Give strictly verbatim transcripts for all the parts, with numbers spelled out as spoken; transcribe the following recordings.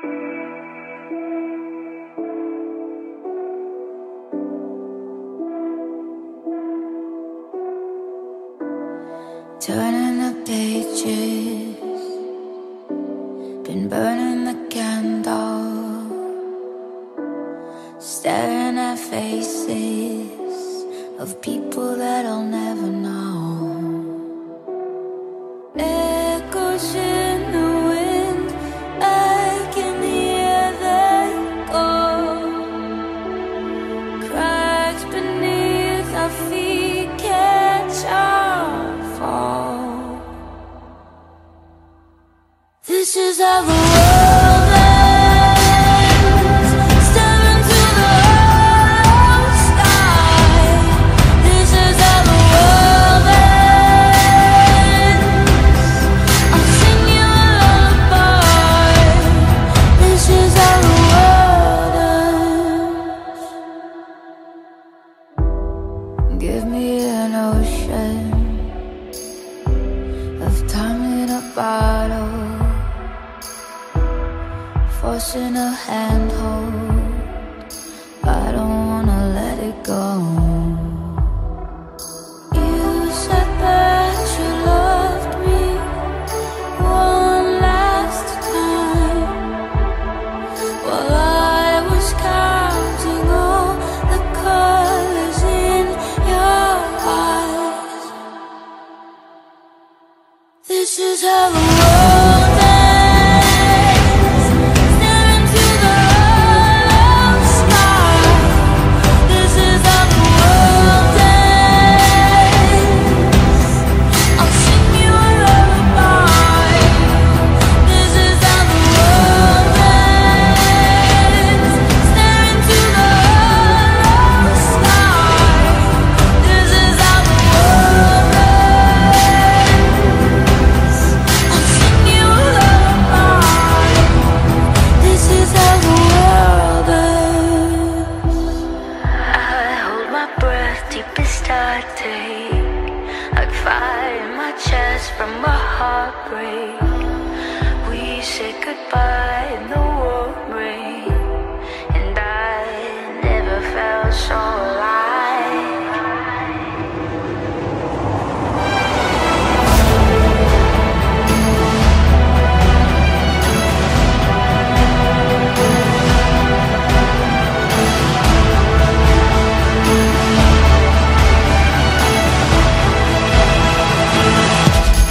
Turning the pages, been burning the candle, staring at faces of people that I'll never know. Echoes in the wind, I can hear them go. Cracks beneath our feet catch our fall. This is how the world ends, staring to the hollow sky. This is how the world ends. I'll sing you a lullaby. This is how the world ends. Give me an ocean of time in a bottle, forcing a handhold. I don't wanna let it go. You said that you loved me one last time, while I was counting all the colors in your eyes. This is how the world ends, staring to the hollow sky. This is how the world ends. I'll sing you a lullaby. This is how the world ends, staring to the hollow sky. This is how the world ends. I'll sing you a lullaby. This is how the world ends. I hold my breath, deepest heartache, like fire in my chest from a heartbreak. We said goodbye in the warm rain, and I never felt so alive.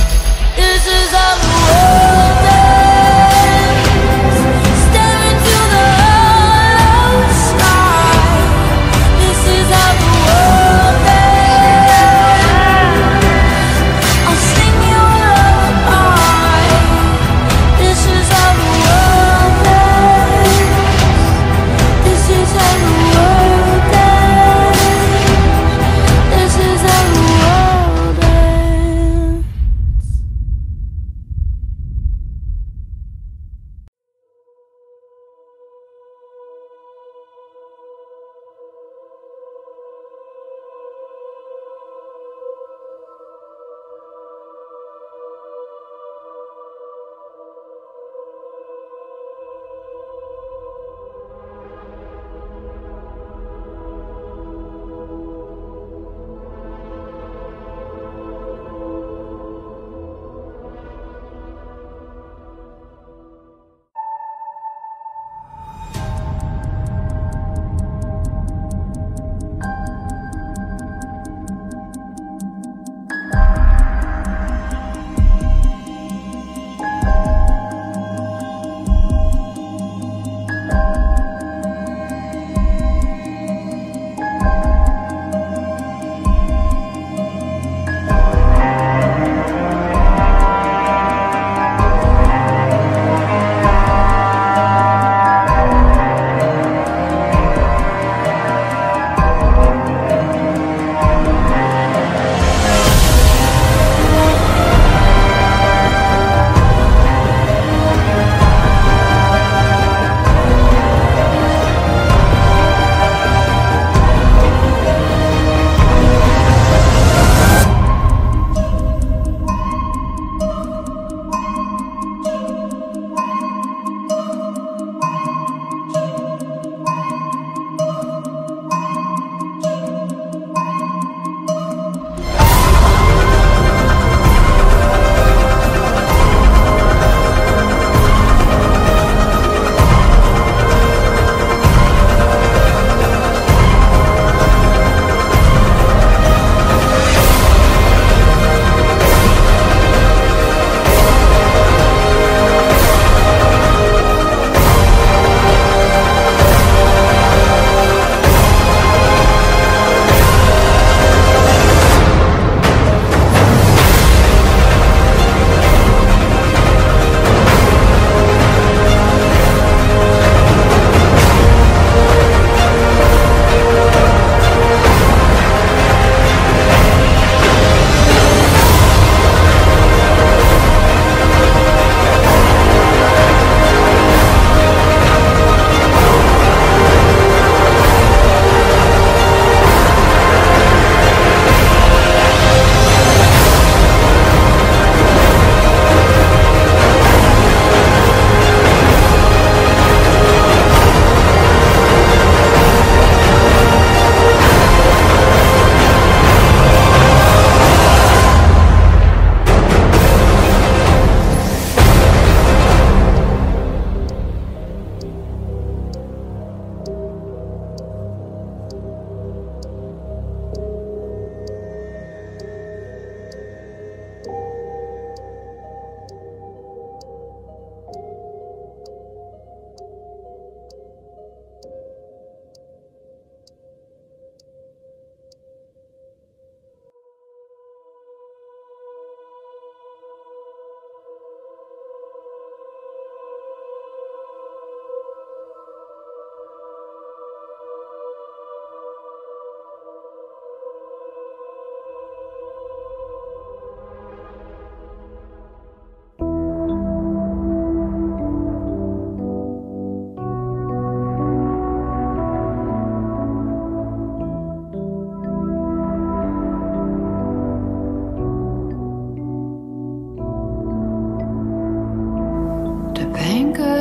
This is how the world ends, staring to the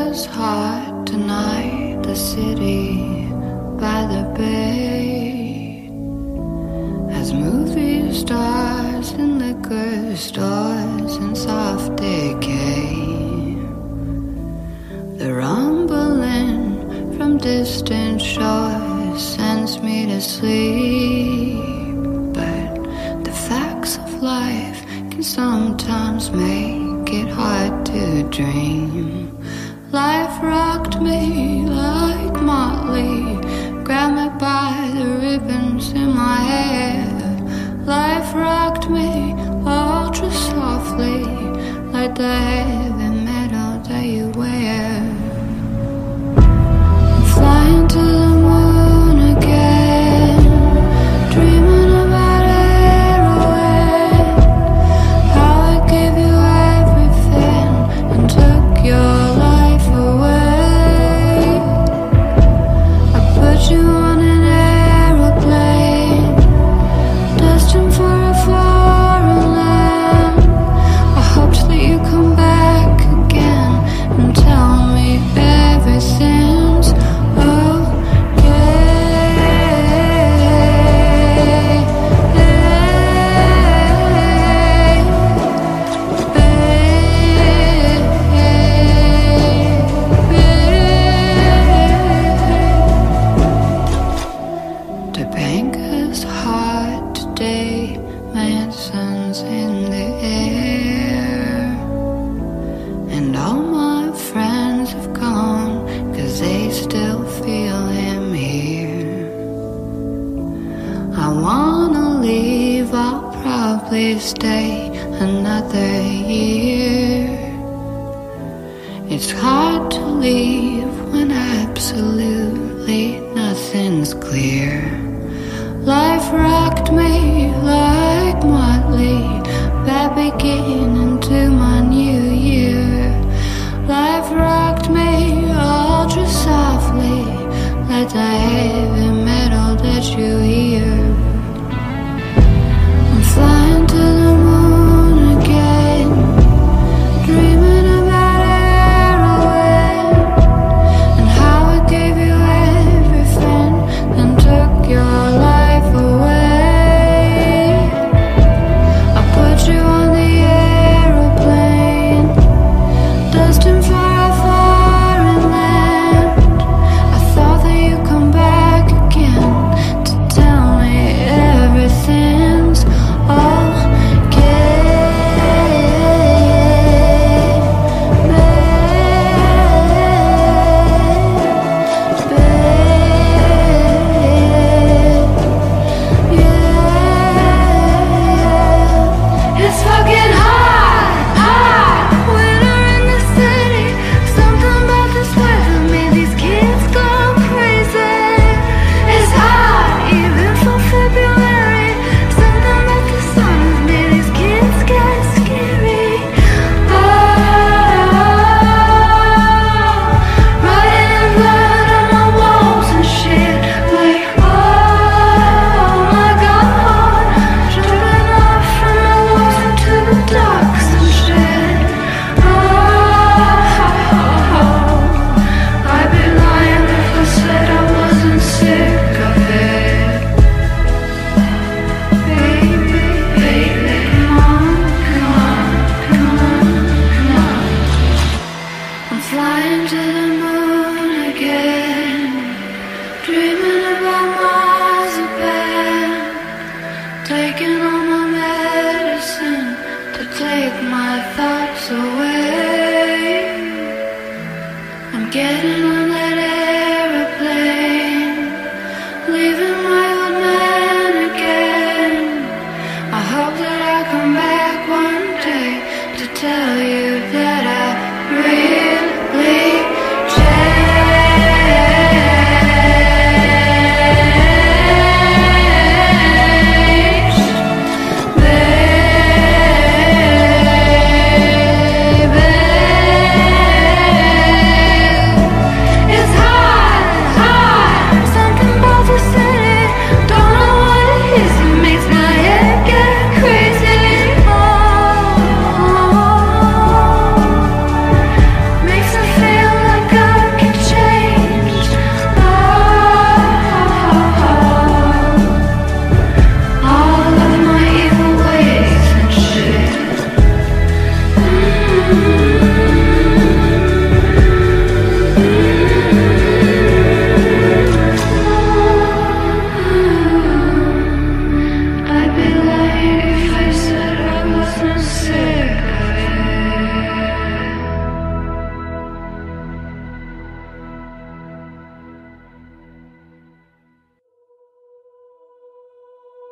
is hot tonight, the city by the bay, as movie stars in liquor stores in soft decay. The rumbling from distant shores sends me to sleep, but the facts of life can sometimes make it hard to dream. Life rocked me like Motley, grabbed me by the ribbons in my hair. Life rocked me ultra softly, like the heavy metal that you wear. I'm flying to the moon again, dreaming about heroin, how I gave you everything and took your life away. I put you on an aeroplane, destined for a foreign land. I hoped that you come back again and tell me everything's Tobanga's hot today, Manson's in the air, and all my friends have gone, cause they still feel him here. I wanna leave, I'll probably stay another year. It's hard to leave when absolutely nothing's clear. Life rocked me like Motley, bad beginning to my new year. Life rocked me ultra softly, like the heavy metal that you hear. I'm flying to the moon again, dreaming about heroin, and how I gave you everything and took your life away. I put you on the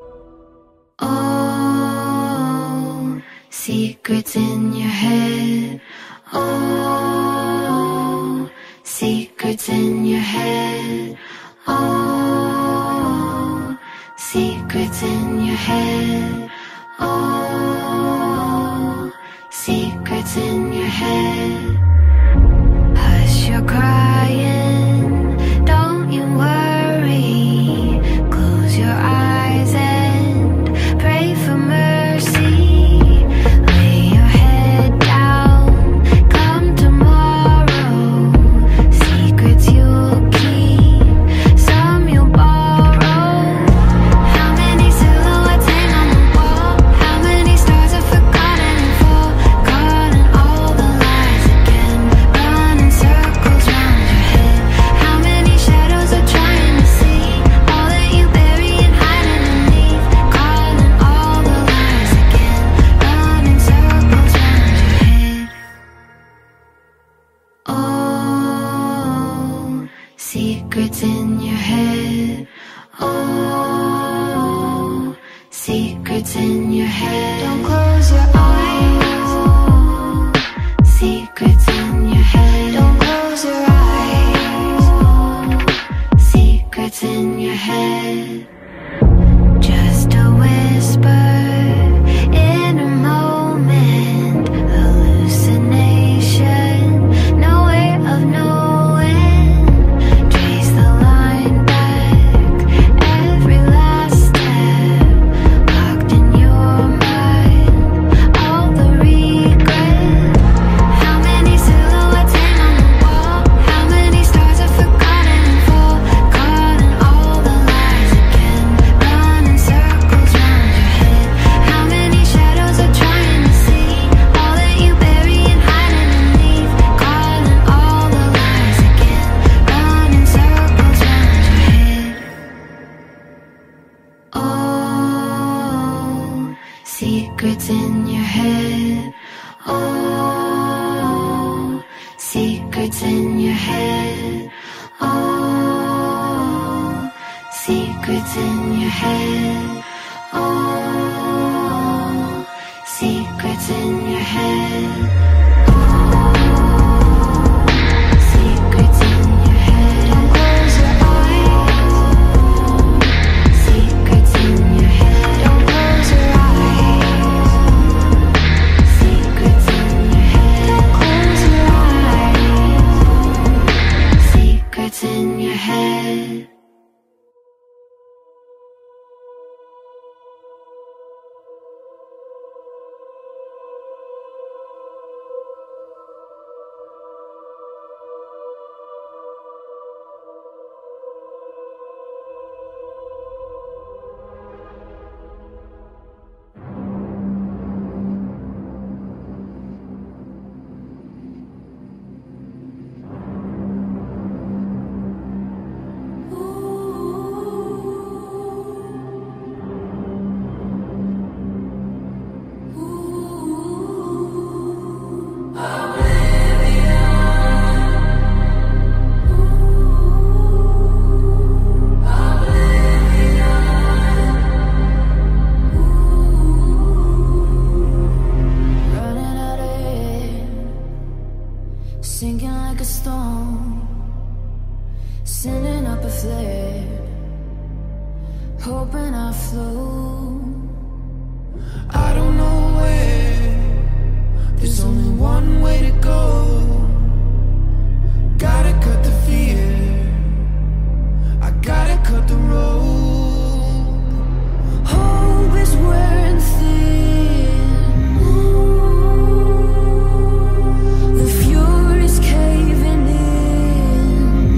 Oh, secrets in your head. Oh, secrets in your head. Oh, secrets in your head. Oh, secrets in your head. Hush, you're crying, don't you worry. Close your eyes and pray for mercy. Lay your head down, come tomorrow. Secrets you'll keep, some you'll borrow. How many silhouettes hang on the wall? How many stars are forgotten and fall? Caught in all the lies again, running circles round your head. How many shadows are trying to see all that you bury and hide underneath? Caught in all the lies again, running circles round your head. Oh, secrets in your head. Oh, secrets in your head. Don't close your eyes. Oh, secrets in your head. Don't close your eyes. Oh, secrets in your head. Just a whisper in a moment, hallucination, no way of knowing. Trace the line back, every last step, locked in your mind, all the regret. How many silhouettes hang on the wall? How many stars are forgotten and fall? Caught in all the lies again, running circles round your head. How many shadows are trying to see all that you bury and hide underneath? Caught in all the lies again, running circles round your head. Oh, secrets in your head. Oh, secrets in your head. Oh, secrets in your head. Oh, secrets in your head. Secrets in your head. Don't close your eyes. Secrets in your head. Don't close your eyes. Secrets in your head. Don't close your eyes. Secrets in your head. Running out of air, sinking like a stone, sending up a flare, hoping I float. I don't know where, there's only one way to go. Gotta cut the fear, I gotta cut the road. Hope is wearing thin, the fury's caving in,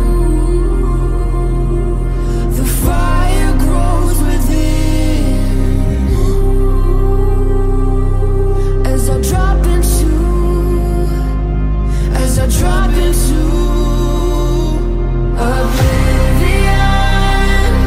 the fire grows within. As I drop into, as I drop into oblivion.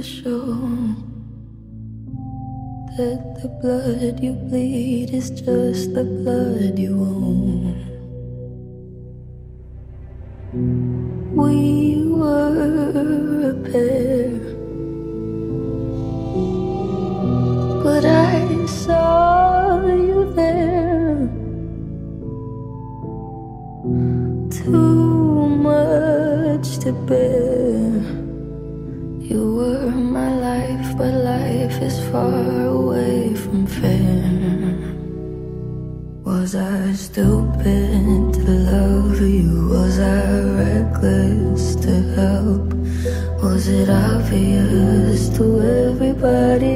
show that the blood you bleed is just the blood you own. We were a pair, but I saw you there. Too much to bear. You were my life, but life is far away from fair. Was I stupid to love you? Was I reckless to help? Was it obvious to everybody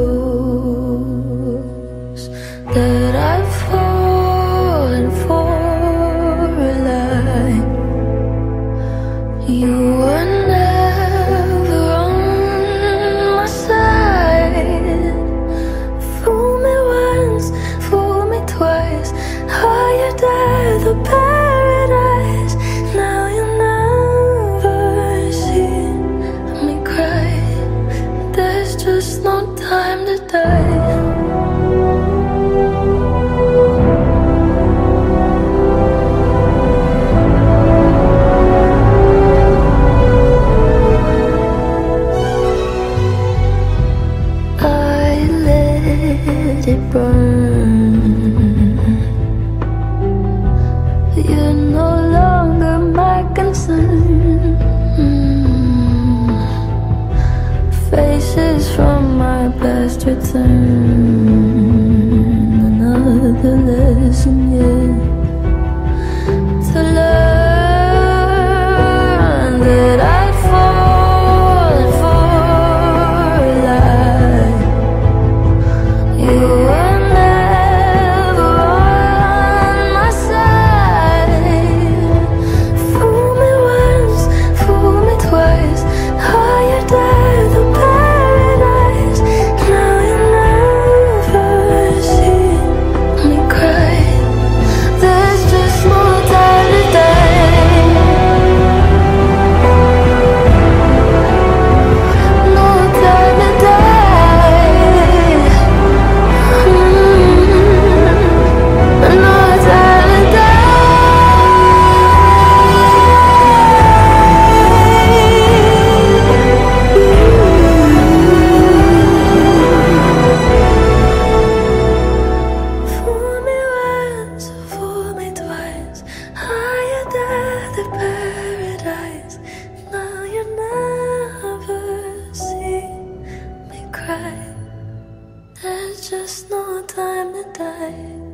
else that I've fallen for a lie? You were never on my side. Fool me once, fool me twice. Higher than the paradise. Now you never see me cry. There's just no time to die. It burn. You're no longer my concern. Mm. Faces from my past return. Another lesson yet to learn that I'd fallen for a lie. You were never on my side. Fool me once, fool me twice. Higher than the paradise. Now you never see me cry. There's just no time to die. No time to die. There's just no time to die.